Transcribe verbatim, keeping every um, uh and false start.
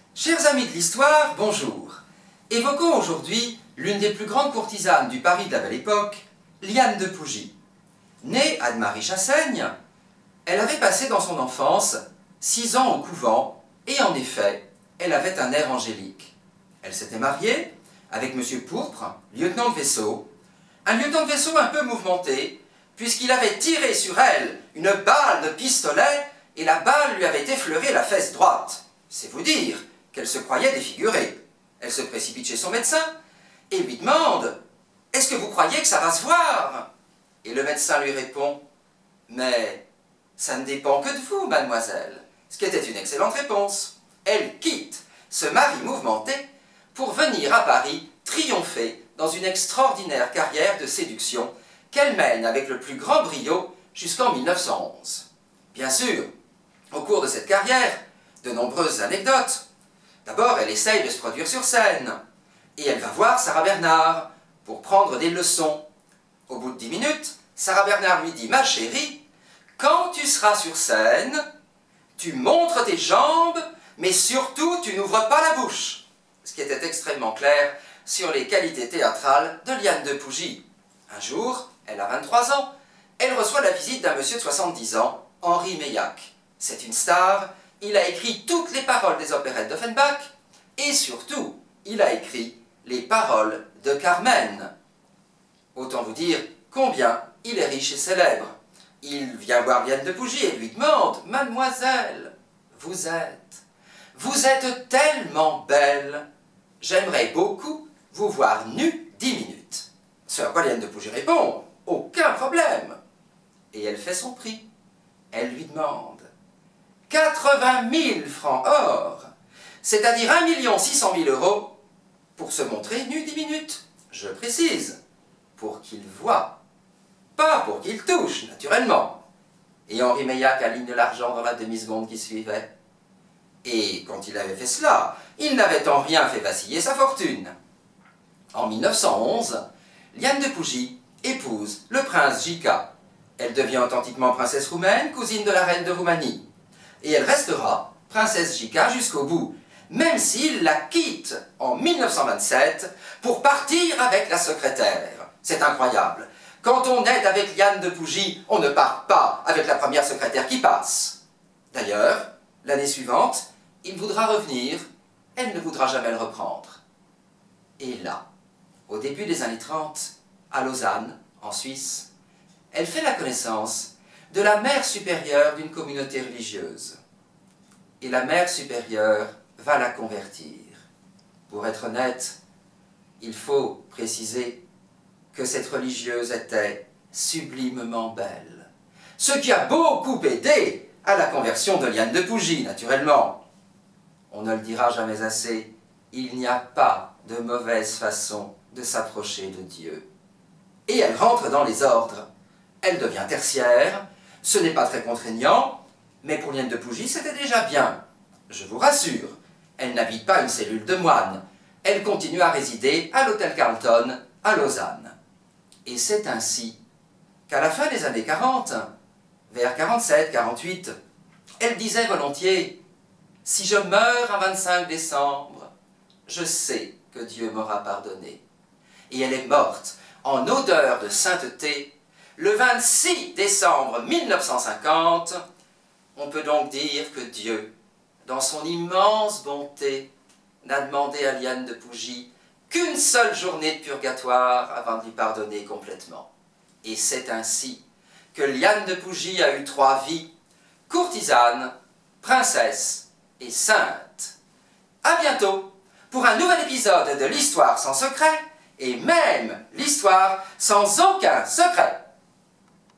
Chers amis de l'histoire, bonjour. Évoquons aujourd'hui l'une des plus grandes courtisanes du Paris de la Belle Époque, Liane de Pougy. Née Anne-Marie Chassaigne, elle avait passé dans son enfance six ans au couvent et en effet, elle avait un air angélique. Elle s'était mariée avec Monsieur Pourpre, lieutenant de vaisseau, un lieutenant de vaisseau un peu mouvementé, puisqu'il avait tiré sur elle une balle de pistolet et la balle lui avait effleuré la fesse droite. C'est vous dire qu'elle se croyait défigurée. Elle se précipite chez son médecin et lui demande « Est-ce que vous croyez que ça va se voir ?» Et le médecin lui répond « Mais ça ne dépend que de vous, mademoiselle. » Ce qui était une excellente réponse. Elle quitte ce mari mouvementé pour venir à Paris triompher dans une extraordinaire carrière de séduction qu'elle mène avec le plus grand brio jusqu'en mille neuf cent onze. Bien sûr, au cours de cette carrière, de nombreuses anecdotes. D'abord, elle essaye de se produire sur scène, et elle va voir Sarah Bernard pour prendre des leçons. Au bout de dix minutes, Sarah Bernard lui dit « Ma chérie, quand tu seras sur scène, tu montres tes jambes, mais surtout tu n'ouvres pas la bouche », ce qui était extrêmement clair sur les qualités théâtrales de Liane de Pougy. Un jour, elle a vingt-trois ans, elle reçoit la visite d'un monsieur de soixante-dix ans, Henri Meillac. C'est une star, il a écrit toutes les paroles des opérettes d'Offenbach, et surtout, il a écrit les paroles de Carmen. Autant vous dire combien il est riche et célèbre. Il vient voir Liane de Pougy et lui demande « Mademoiselle, vous êtes, vous êtes tellement belle, j'aimerais beaucoup vous voir nue dix minutes. » Ce à quoi Liane de Pougy répond « Aucun problème !» Et elle fait son prix. Elle lui demande quatre-vingt mille francs or, c'est-à-dire un million six cent mille euros, pour se montrer nue dix minutes. Je précise, pour qu'il voie, pas pour qu'il touche, naturellement. Et Henri Meillac aligne l'argent dans la demi-seconde qui suivait. Et quand il avait fait cela, il n'avait en rien fait vaciller sa fortune. En mille neuf cent onze, Liane de Pougy épouse le prince Jika. Elle devient authentiquement princesse roumaine, cousine de la reine de Roumanie. Et elle restera princesse Jika jusqu'au bout, même s'il la quitte en mille neuf cent vingt-sept pour partir avec la secrétaire. C'est incroyable. Quand on est avec Liane de Pougy, on ne part pas avec la première secrétaire qui passe. D'ailleurs, l'année suivante, il voudra revenir, elle ne voudra jamais le reprendre. Et là, au début des années trente, à Lausanne, en Suisse, elle fait la connaissance de la mère supérieure d'une communauté religieuse. Et la mère supérieure va la convertir. Pour être honnête, il faut préciser que cette religieuse était sublimement belle. Ce qui a beaucoup aidé à la conversion de Liane de Pougy, naturellement. On ne le dira jamais assez, il n'y a pas de mauvaise façon de s'approcher de Dieu. Et elle rentre dans les ordres. Elle devient tertiaire, ce n'est pas très contraignant, mais pour Liane de Pougy, c'était déjà bien. Je vous rassure, elle n'habite pas une cellule de moine, elle continue à résider à l'hôtel Carlton, à Lausanne. Et c'est ainsi qu'à la fin des années quarante, vers quarante-sept quarante-huit, elle disait volontiers « Si je meurs un vingt-cinq décembre, je sais que Dieu m'aura pardonné. » Et elle est morte en odeur de sainteté le vingt-six décembre mille neuf cent cinquante. On peut donc dire que Dieu, dans son immense bonté, n'a demandé à Liane de Pougy qu'une seule journée de purgatoire avant de lui pardonner complètement. Et c'est ainsi que Liane de Pougy a eu trois vies, courtisane, princesse et sainte. À bientôt pour un nouvel épisode de l'Histoire sans secret, et même l'Histoire sans aucun secret.